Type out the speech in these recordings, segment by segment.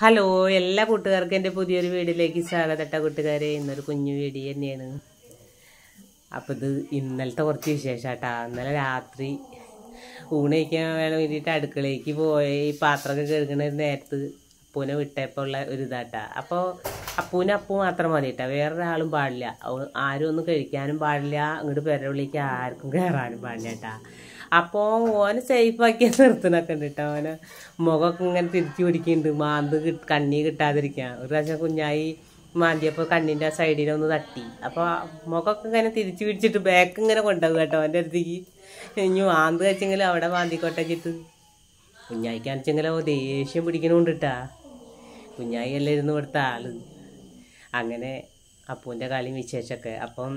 Hello, എല്ലാ കൂട്ടുകാർക്കും എൻ്റെ പുതിയൊരു വീഡിയോയിലേക്ക് സ്വാഗതം. കൂട്ടുകാരെ, ഇന്നൊരു കുഞ്ഞു വീഡിയോ തന്നെയാണ്. അപ്പോൾ ഇത് ഇന്നലത്തെ കുറച്ച് വിശേഷാട്ടാ. ഇന്നലെ രാത്രി ഊണ് കഴിക്കാൻ വേണ്ടിയിട്ട് അടുക്കളയ്ക്ക് പോയി പാത്രമൊക്കെ കഴുകുന്ന നേരത്ത് അപ്പൂനെ വിട്ടപ്പോൾ ഉള്ള ഒരു ഇതാട്ടാ. അപ്പോൾ അപ്പൂന് അപ്പൂ മാത്രം മതി കേട്ടോ, വേറൊരാളും പാടില്ല. ആരും ഒന്നും കഴിക്കാനും പാടില്ല, അങ്ങോട്ട് പെരവിളിക്ക് ആർക്കും കയറാനും പാടില്ല കേട്ടാ. അപ്പോൾ ഓനെ സേഫാക്കിയ നിർത്തണൊക്കെ ഉണ്ട് കേട്ടോ. ഓനെ മുഖമൊക്കെ ഇങ്ങനെ തിരിച്ചു പിടിക്കുന്നുണ്ട്, കണ്ണി കിട്ടാതിരിക്കാൻ. ഒരു പ്രാവശ്യം കുഞ്ഞായി മാന്തിയപ്പോൾ കണ്ണിൻ്റെ ആ സൈഡിലൊന്ന് തട്ടി. അപ്പോൾ മുഖമൊക്കെ ഇങ്ങനെ തിരിച്ചു പിടിച്ചിട്ട് ബാക്ക് ഇങ്ങനെ കൊണ്ടുപോകും കേട്ടോ എൻ്റെ അടുത്തേക്ക്. ഇനി മാന്ത് വെച്ചെങ്കിലും അവിടെ മാന്തിക്കോട്ടെ വെച്ചിട്ട്. കുഞ്ഞായിക്കാണിച്ചെങ്കിലോ ദേഷ്യം പിടിക്കണോണ്ട് കേട്ടാ. കുഞ്ഞായി എല്ലാം ഇരുന്ന് കൊടുത്ത ആള്. അങ്ങനെ അപ്പൂൻ്റെ കളിയും വിശേഷമൊക്കെ. അപ്പം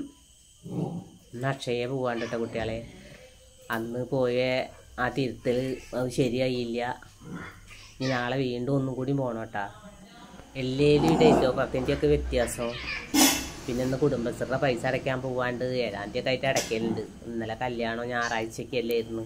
അക്ഷയെ പോവാണ്ട് കേട്ടോ കുട്ടികളെ. അന്ന് പോയ ആ തിരുത്തൽ അത് ശരിയായില്ല. ഇനി നാളെ വീണ്ടും ഒന്നും കൂടി പോകണം കേട്ടോ. എല്ലാവരും ഡേറ്റ് ഓഫ് ബർത്തിൻ്റെയൊക്കെ വ്യത്യാസം. പിന്നെ ഇന്ന് കുടുംബശ്രീയുടെ പൈസ അടയ്ക്കാൻ പോവാണ്ട് 7-ാം തീയതി ഒക്കെ ആയിട്ട് അടയ്ക്കലുണ്ട്. ഇന്നലെ കല്യാണം ഞായറാഴ്ചയൊക്കെ അല്ലായിരുന്നു.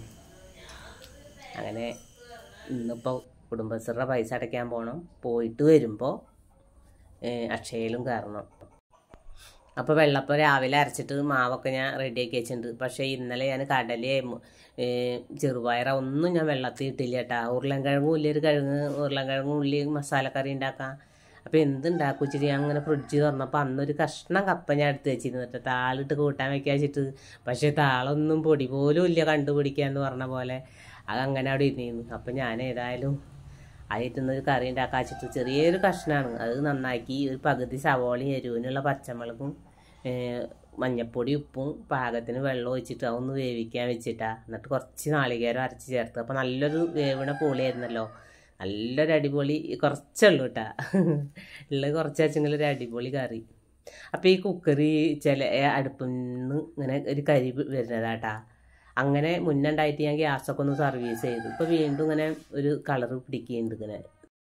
അങ്ങനെ ഇന്നിപ്പോൾ കുടുംബശ്രീയുടെ പൈസ അടയ്ക്കാൻ പോകണം. പോയിട്ട് വരുമ്പോൾ അക്ഷയയിലും കയറണം. അപ്പോൾ വെള്ളപ്പം രാവിലെ അരച്ചിട്ട് മാവൊക്കെ ഞാൻ റെഡിയാക്കി വെച്ചിട്ടുണ്ട്. പക്ഷേ ഇന്നലെ ഞാൻ കടലയും ചെറുപയറ ഒന്നും ഞാൻ വെള്ളത്തിൽ ഇട്ടില്ല കേട്ടോ. ഉരുളൻകിഴങ്ങും ഉള്ളിയൊരു ഉരുളൻകിഴങ്ങും ഉള്ളി മസാലക്കറി ഉണ്ടാക്കാം. അപ്പോൾ എന്തുണ്ടാക്കും വെച്ചിട്ട് ഞാൻ അങ്ങനെ ഫ്രിഡ്ജ് തുറന്നപ്പോൾ അന്നൊരു കഷ്ണം കപ്പ ഞാൻ എടുത്ത് വെച്ചിരുന്നു കേട്ടോ, താളിട്ട് കൂട്ടാൻ വെക്കാൻ വെച്ചിട്ട്. പക്ഷേ താളൊന്നും പൊടി പോലും ഇല്ല കണ്ടുപിടിക്കാന്ന് പറഞ്ഞ പോലെ. അതങ്ങനെ അവിടെ ഇരുന്നിരുന്നു. അപ്പം ഞാൻ ഏതായാലും അതിട്ടുന്നൊരു കറി ഉണ്ടാക്കാൻ വെച്ചിട്ട് ചെറിയൊരു കഷ്ണമാണ് അത് നന്നാക്കി ഒരു പകുതി സവോളയും എരിവിനുള്ള പച്ചമുളകും മഞ്ഞപ്പൊടി ഉപ്പും പാകത്തിന് വെള്ളം ഒഴിച്ചിട്ട് അതൊന്ന് വേവിക്കാൻ വെച്ചിട്ടാ. എന്നിട്ട് കുറച്ച് നാളികേരം അരച്ച് ചേർത്ത്. അപ്പോൾ നല്ലൊരു വേവിണ പൊളിയായിരുന്നല്ലോ. നല്ലൊരു അടിപൊളി, കുറച്ചുള്ളൂ കേട്ടാ, ഉള്ളത് കുറച്ച് വെച്ചെങ്കിൽ ഒരു അടിപൊളി കറി. അപ്പോൾ ഈ കുക്കറി ചില അടുപ്പിൽ നിന്ന് ഇങ്ങനെ ഒരു കരി വരുന്നതാട്ടാ. അങ്ങനെ മുന്നുണ്ടായിട്ട് ഞാൻ ഗ്യാസൊക്കെ ഒന്ന് സർവീസ് ചെയ്തു. ഇപ്പോൾ വീണ്ടും ഇങ്ങനെ ഒരു കളറ് പിടിക്കുന്നുണ്ട് ഇങ്ങനെ.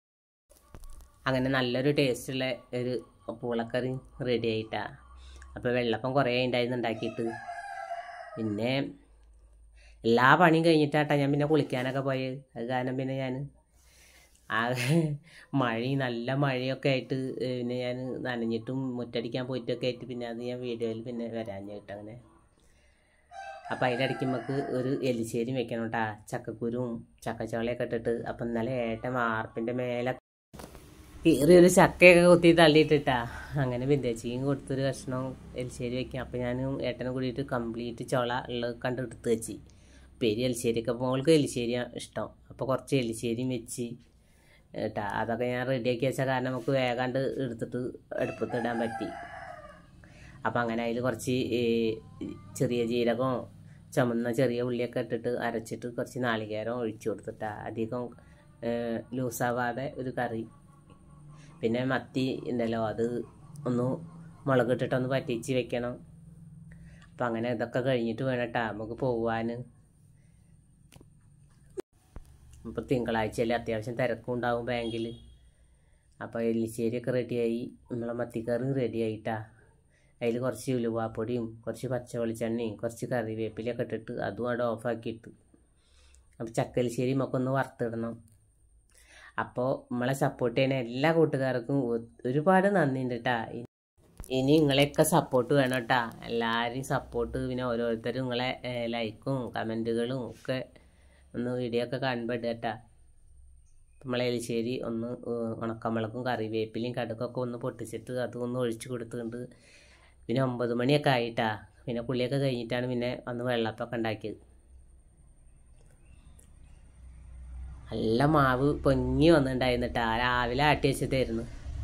അങ്ങനെ നല്ലൊരു ടേസ്റ്റുള്ള ഒരു പൂളക്കറി റെഡി ആയിട്ടാ. അപ്പോൾ വെള്ളപ്പം കുറേ ഉണ്ടായിരുന്നു ഉണ്ടാക്കിയിട്ട്. പിന്നെ എല്ലാ പണിയും കഴിഞ്ഞിട്ടാട്ടാ ഞാൻ പിന്നെ കുളിക്കാനൊക്കെ പോയത്. അത് കാരണം പിന്നെ ഞാൻ നല്ല മഴയൊക്കെ ആയിട്ട് പിന്നെ ഞാൻ നനഞ്ഞിട്ടും മുറ്റടിക്കാൻ പോയിട്ടൊക്കെ ആയിട്ട് പിന്നെ അത് ഞാൻ വീഡിയോയിൽ പിന്നെ വരാഞ്ഞിട്ട് അങ്ങനെ. അപ്പം അതിനിടയ്ക്ക് നമുക്ക് ഒരു എലിശ്ശേരി വെക്കണം കേട്ടാ, ചക്കക്കുരും ചക്കച്ചോളയൊക്കെ ഇട്ടിട്ട്. അപ്പം ഇന്നലെ ഏട്ടൻ വാർപ്പിൻ്റെ മേലെ കീറിയൊരു ചക്കയൊക്കെ കുത്തി തള്ളിയിട്ടിട്ടാ. അങ്ങനെ ബിന്ദേച്ചിയും കൊടുത്തൊരു കഷ്ണം എലിശ്ശേരി വെക്കാം. അപ്പം ഞാനും ഏട്ടനും കൂടിയിട്ട് കംപ്ലീറ്റ് ചോള ഉള്ളത് കണ്ടെടുത്ത് വെച്ച് പെരി എലിശ്ശേരിയൊക്കെ മോൾക്ക് എലിശ്ശേരിയാണ് ഇഷ്ടം. അപ്പോൾ കുറച്ച് എലിശ്ശേരിയും വെച്ച് കേട്ടാ. അതൊക്കെ ഞാൻ റെഡിയാക്കി വെച്ചാൽ കാരണം നമുക്ക് വേഗാണ്ട് എടുത്തിട്ട് അടുപ്പത്തിടാൻ പറ്റി. അപ്പം അങ്ങനെ അതിൽ കുറച്ച് ചെറിയ ജീരകവും ചുമന്ന ചെറിയ ഉള്ളിയൊക്കെ ഇട്ടിട്ട് അരച്ചിട്ട് കുറച്ച് നാളികേരം ഒഴിച്ചു കൊടുത്തിട്ടാ. അധികം ലൂസാവാതെ ഒരു കറി. പിന്നെ മത്തി ഉണ്ടല്ലോ, അത് ഒന്ന് മുളകിട്ടിട്ടൊന്ന് പറ്റിച്ച് വെക്കണം. അപ്പം അങ്ങനെ ഇതൊക്കെ കഴിഞ്ഞിട്ട് വേണട്ടാ നമുക്ക് പോവാൻ. ഇപ്പോൾ തിങ്കളാഴ്ചയല്ലേ, അത്യാവശ്യം തിരക്കും ഉണ്ടാവും ബാങ്കിൽ. അപ്പോൾ എലിശ്ശേരിയൊക്കെ റെഡിയായി, നമ്മളെ മത്തിക്കറി റെഡി ആയിട്ടാ. അതിൽ കുറച്ച് ഉലുവാപ്പൊടിയും കുറച്ച് പച്ച വെളിച്ചെണ്ണയും കുറച്ച് കറിവേപ്പിലൊക്കെ ഇട്ടിട്ട് അതും അവിടെ ഓഫാക്കിയിട്ട്. അപ്പോൾ ചക്കലിശ്ശേരിയും ഒക്കെ ഒന്ന് വറുത്തിടണം. അപ്പോൾ നമ്മളെ സപ്പോർട്ട് ചെയ്യുന്ന എല്ലാ കൂട്ടുകാർക്കും ഒരുപാട് നന്ദിയുണ്ട് കേട്ടാ. ഇനി നിങ്ങളെയൊക്കെ സപ്പോർട്ട് വേണം കേട്ടാ. എല്ലാവരെയും സപ്പോർട്ട്, പിന്നെ ഓരോരുത്തരും നിങ്ങളെ ലൈക്കും കമൻറ്റുകളും ഒക്കെ ഒന്ന് വീഡിയോ ഒക്കെ കാണുമ്പോൾ കേട്ടാ. നമ്മളെ എലിശ്ശേരി ഒന്ന് ഉണക്കമുളകും കറിവേപ്പിലയും കടുകൊക്കെ ഒന്ന് പൊട്ടിച്ചിട്ട് അതൊന്ന് ഒഴിച്ച് കൊടുത്തിട്ടുണ്ട്. പിന്നെ 9 മണിയൊക്കെ ആയിട്ടാ. പിന്നെ കുളിയൊക്കെ കഴിഞ്ഞിട്ടാണ് പിന്നെ അന്ന് വെള്ളപ്പൊക്കെ ഉണ്ടാക്കിയത്. നല്ല മാവ് പൊങ്ങി വന്നിട്ടുണ്ടായിരുന്നിട്ടാ. രാവിലെ ആട്ടി വെച്ചതായിരുന്നു.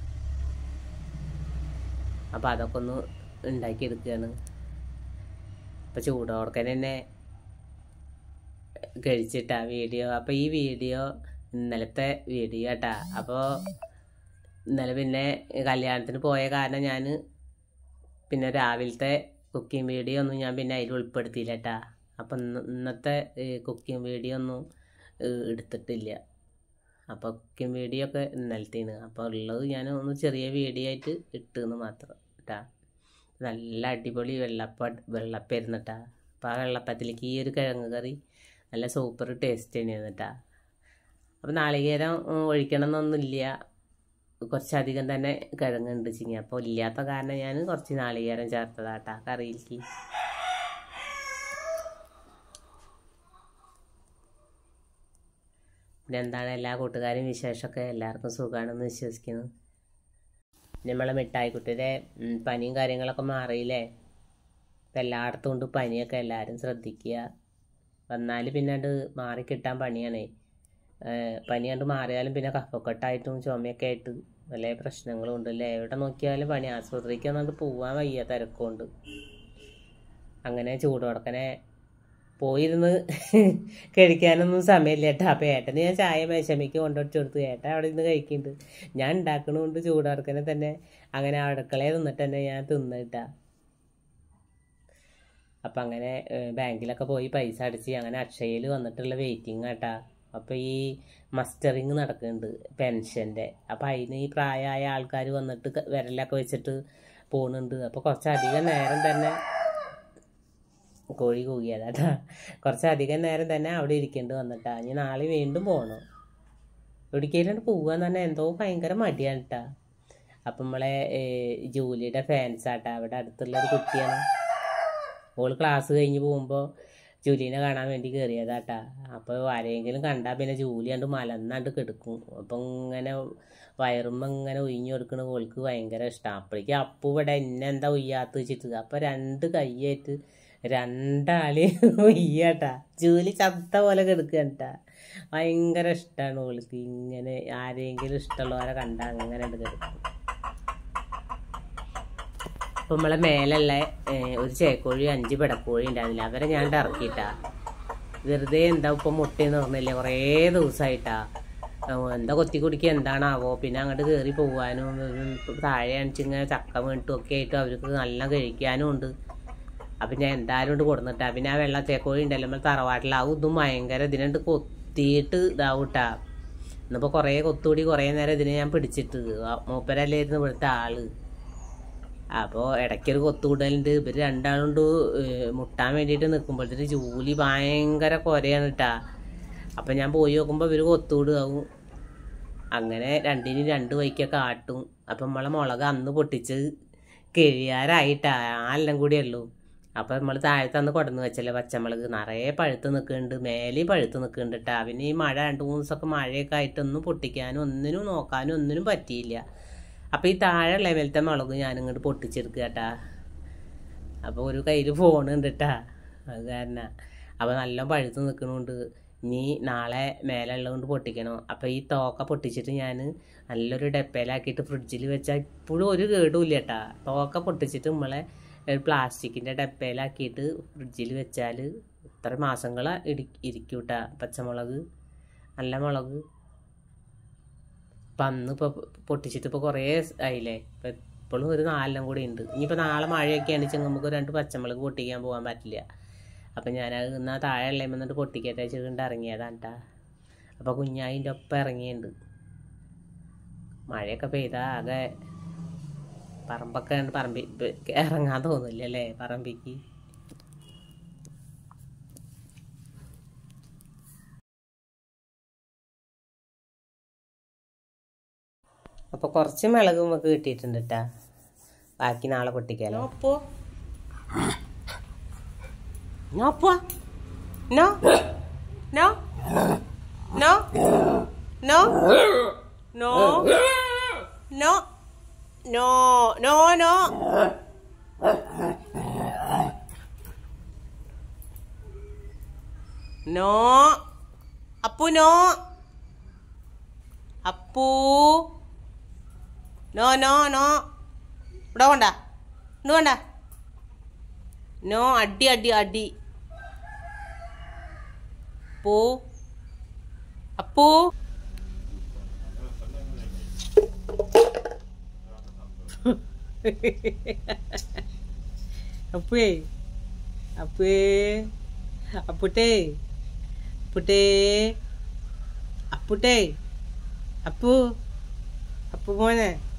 അപ്പോൾ അതൊക്കെ ഒന്ന് ഉണ്ടാക്കിയെടുക്കുകയാണ്. അപ്പോൾ ചൂടോടക്കൻ തന്നെ കഴിച്ചിട്ടാ വീഡിയോ. അപ്പോൾ ഈ വീഡിയോ ഇന്നലത്തെ വീഡിയോ കേട്ടാ. അപ്പോൾ ഇന്നലെ പിന്നെ കല്യാണത്തിന് പോയ കാരണം ഞാൻ പിന്നെ രാവിലത്തെ കുക്കിംഗ് വീഡിയോ ഒന്നും ഞാൻ പിന്നെ അതിൽ ഉൾപ്പെടുത്തിയില്ല കേട്ടാ. അപ്പം ഇന്നത്തെ കുക്കിംഗ് വീഡിയോ ഒന്നും എടുത്തിട്ടില്ല. അപ്പോൾ കുക്കിംഗ് വീഡിയോ ഒക്കെ ഇന്നലത്തേന്. അപ്പോൾ ഉള്ളത് ഞാൻ ഒന്ന് ചെറിയ വീഡിയോ ആയിട്ട് ഇട്ടെന്ന് മാത്രം കേട്ടാ. നല്ല അടിപൊളി വെള്ളപ്പായിരുന്നു കേട്ടാ. അപ്പോൾ ആ വെള്ളപ്പത്തിലേക്ക് ഈ ഒരു കിഴങ്ങ് കറി നല്ല സൂപ്പർ ടേസ്റ്റ് തന്നെയാണ് കേട്ടാ. അപ്പോൾ നാളികേരം ഒഴിക്കണം എന്നൊന്നുമില്ല. കുറച്ചധികം തന്നെ കിഴങ്ങുണ്ട് ചിങ്ങി. അപ്പോൾ ഇല്ലാത്ത കാരണം ഞാൻ കുറച്ച് നാളികേരം ചേർത്തതാട്ടാ കറിയിലേക്ക്. പിന്നെ എന്താണ് എല്ലാ കൂട്ടുകാരും വിശേഷമൊക്കെ? എല്ലാവർക്കും സുഖമാണെന്ന് വിശ്വസിക്കുന്നു. നമ്മളെ മിഠായിക്കുട്ടിയുടെ പനിയും കാര്യങ്ങളൊക്കെ മാറിയില്ലേ? ഇപ്പം എല്ലായിടത്തും ഉണ്ട് പനിയൊക്കെ. എല്ലാവരും ശ്രദ്ധിക്കുക. വന്നാൽ പിന്നീട് മാറിക്കിട്ടാൻ പണിയാണേ. പനി കണ്ട് മാറിയാലും പിന്നെ കഫക്കെട്ടായിട്ടും ചുമയൊക്കെ ആയിട്ട് നല്ല പ്രശ്നങ്ങളും ഉണ്ടല്ലേ. എവിടെ നോക്കിയാലും പനി. ആശുപത്രിക്ക് വന്നിട്ട് പോവാൻ വയ്യ തിരക്കുണ്ട്. അങ്ങനെ ചൂടോടക്കനെ പോയിരുന്ന് കഴിക്കാനൊന്നും സമയമില്ല കേട്ടോ. അപ്പം ഏട്ടന് ഞാൻ ചായ മേശമയ്ക്ക് കൊണ്ടുവച്ച് കൊടുത്തു. ഏട്ടൻ അവിടെ നിന്ന് കഴിക്കുന്നുണ്ട്. ഞാൻ ഉണ്ടാക്കണമുണ്ട് ചൂടോടക്കനെ തന്നെ. അങ്ങനെ അടുക്കളയിൽ നിന്നിട്ട് തന്നെ ഞാൻ തിന്നിട്ടാ. അപ്പം അങ്ങനെ ബാങ്കിലൊക്കെ പോയി പൈസ അടിച്ച് അങ്ങനെ അക്ഷയയിൽ വന്നിട്ടുള്ള വെയിറ്റിംഗ് ആട്ടാ. അപ്പോൾ ഈ മസ്റ്ററിങ് നടക്കുന്നുണ്ട് പെൻഷൻ്റെ. അപ്പം അതിന് ഈ പ്രായമായ ആൾക്കാർ വന്നിട്ട് വിരലൊക്കെ വെച്ചിട്ട് പോകുന്നുണ്ട്. അപ്പോൾ കുറച്ചധികം നേരം തന്നെ കോഴി കൂകിയതാട്ടാ. കുറച്ചധികം നേരം തന്നെ അവിടെ ഇരിക്കേണ്ടി വന്നിട്ടാ. ഇനി നാളെ വീണ്ടും പോകണം. എവിടേക്കെങ്കിലും പോകാൻ തന്നെ എന്തോ ഭയങ്കര മടിയാണ് കേട്ടാ. അപ്പം നമ്മളെ ജൂലിയുടെ ഫാൻസാട്ടാ. അവിടെ അടുത്തുള്ളൊരു കുട്ടിയാണ്. ഓൾ ക്ലാസ് കഴിഞ്ഞ് പോകുമ്പോൾ ജൂലീനെ കാണാൻ വേണ്ടി കയറിയതാട്ടാ. അപ്പോൾ ആരെങ്കിലും കണ്ടാൽ പിന്നെ ജൂലി കണ്ട് മലന്നാണ്ട് കിടക്കും. അപ്പം ഇങ്ങനെ വയറുമ്പോൾ ഇങ്ങനെ ഒഴിഞ്ഞു കൊടുക്കണ ഓൾക്ക് ഭയങ്കര ഇഷ്ടമാണ്. അപ്പോഴേക്കും അപ്പു ഇവിടെ എന്നെന്താ ഉയ്യാത്ത് വെച്ചിട്ട് അപ്പം 2 കൈയായിട്ട് 2 ആള് ഉയ്യാട്ടാ. ജൂലി ചത്ത പോലെ കിടക്കുകട്ടാ. ഭയങ്കര ഇഷ്ടമാണ് ഓൾക്ക്. ഇങ്ങനെ ആരെങ്കിലും ഇഷ്ടമുള്ളവരെ കണ്ടാൽ അങ്ങനെ കിടക്കും. അപ്പം നമ്മളെ മേലുള്ള ഒരു ചേക്കോഴി 5 പിടക്കോഴി ഉണ്ടായിരുന്നില്ല. അവരെ ഞാൻ ഇറക്കിയിട്ടാ. വെറുതെ എന്താ ഇപ്പം മുട്ടയെന്ന് പറഞ്ഞില്ല കുറേ ദിവസമായിട്ടാ. എന്താ കൊത്തി കുടിക്കുക എന്താണാവോ. പിന്നെ അങ്ങോട്ട് കയറി പോകാനും താഴെ അണിച്ചിങ്ങനെ ചക്ക വീണിട്ടും ഒക്കെ ആയിട്ടും അവർക്ക് നല്ല കഴിക്കാനും ഉണ്ട്. അപ്പം ഞാൻ എന്തായാലും കൊണ്ട് കൊടുന്നിട്ടാ. പിന്നെ ആ വെള്ള ചേക്കോഴി ഉണ്ടല്ലോ നമ്മൾ തറവാട്ടിലാവും. ഇതും ഭയങ്കര ഇതിനുണ്ട് കൊത്തിയിട്ട് ഇതാവൂട്ടാ. ഇന്നിപ്പോൾ കുറേ കൊത്തുകൂടി കുറേ നേരം ഇതിനെ ഞാൻ പിടിച്ചിട്ട്. മൂപ്പരല്ലായിരുന്നു ഇവിടുത്തെ ആള്. അപ്പോൾ ഇടയ്ക്കൊരു കൊത്തുകൂടലുണ്ട്. ഇവർ 2 ആളുകൊണ്ട് മുട്ടാൻ വേണ്ടിയിട്ട് നിൽക്കുമ്പോഴത്തേക്ക് ജൂലി ഭയങ്കര കുരയാണ് കേട്ടാ. അപ്പം ഞാൻ പോയി നോക്കുമ്പോൾ ഇവർ കൊത്തുകൂടാവും. അങ്ങനെ 2നും 2 വഴിക്കൊക്കെ ആട്ടും. അപ്പം നമ്മളെ മുളക് അന്ന് പൊട്ടിച്ച് കഴിയാറായിട്ടാ. എല്ലാം കൂടിയുള്ളൂ. അപ്പം നമ്മൾ താഴത്ത് അന്ന് കൊടന്ന് വെച്ചല്ലേ പച്ചമുളക് നിറയെ പഴുത്ത് നിൽക്കുന്നുണ്ട്. മേലെയും പഴുത്ത് നിൽക്കുന്നുണ്ട് കേട്ടാ. പിന്നെ ഈ മഴ 2-3 ദിവസമൊക്കെ മഴയൊക്കെ ആയിട്ടൊന്നും പൊട്ടിക്കാനും ഒന്നിനും നോക്കാനും ഒന്നിനും പറ്റിയില്ല. അപ്പോൾ ഈ താഴെ ലെവലത്തെ മുളക് ഞാനിങ്ങോട്ട് പൊട്ടിച്ചെടുക്കുക കേട്ടാ. അപ്പോൾ ഒരു കയ്യിൽ ഫോണുണ്ട് കേട്ടാ. അത് കാരണം അപ്പോൾ നല്ല പഴുത്ത് നിൽക്കണുണ്ട്. ഇനി നാളെ മേലെ ഉള്ളതുകൊണ്ട് പൊട്ടിക്കണം. അപ്പോൾ ഈ തോക്ക പൊട്ടിച്ചിട്ട് ഞാൻ നല്ലൊരു ഡപ്പയിലാക്കിയിട്ട് ഫ്രിഡ്ജിൽ വെച്ചാൽ ഇപ്പോഴും ഒരു കേടുമില്ല കേട്ടാ. തോക്ക പൊട്ടിച്ചിട്ട് നമ്മളെ ഒരു പ്ലാസ്റ്റിക്കിൻ്റെ ഡപ്പയിലാക്കിയിട്ട് ഫ്രിഡ്ജിൽ വെച്ചാൽ ഇത്ര മാസങ്ങൾ ഇരിക്കും കേട്ടാ. പച്ചമുളക് നല്ല മുളക്. അപ്പം അന്ന് ഇപ്പോൾ പൊട്ടിച്ചിട്ട് ഇപ്പോൾ കുറേ ആയില്ലേ. ഇപ്പം ഇപ്പോഴും ഒരു 4 കൂടി ഉണ്ട്. ഇനിയിപ്പോൾ നാളെ മഴയൊക്കെയാണ് വെച്ചാൽ നമുക്ക് 2 പച്ചമുളക് പൊട്ടിക്കാൻ പോകാൻ പറ്റില്ല. അപ്പം ഞാനത് എന്നാൽ താഴെ ഉള്ളതിൽ വന്നിട്ട് പൊട്ടിക്കട്ടെ വെച്ചിട്ട് ഇറങ്ങിയതാണ് കേട്ടാ. അപ്പോൾ കുഞ്ഞായിൻ്റെ ഒപ്പം ഇറങ്ങിയിട്ടുണ്ട്. മഴയൊക്കെ പെയ്താൽ ആകെ പറമ്പൊക്കെ ഇറങ്ങാൻ തോന്നില്ല അല്ലേ പറമ്പിക്ക്. അപ്പോൾ കുറച്ച് മുളക് നമുക്ക് കിട്ടിയിട്ടുണ്ട് കേട്ടാ. ബാക്കി നാളെ പൊട്ടിക്കാലോ. അപ്പോൾ No, no, no, no, no, no, no, no, no, no. No, Appu no, Appu, no, no, no. ഇവിടെ കൊണ്ടാ ഇന്ന് കൊണ്ടാ. നോ അടി അടി അടി. അപ്പൂ അപ്പൂ അപ്പേ അപ്പേ അപ്പുട്ടേ അപ്പുട്ടേ അപ്പുട്ടേ അപ്പു അപ്പു മോനെ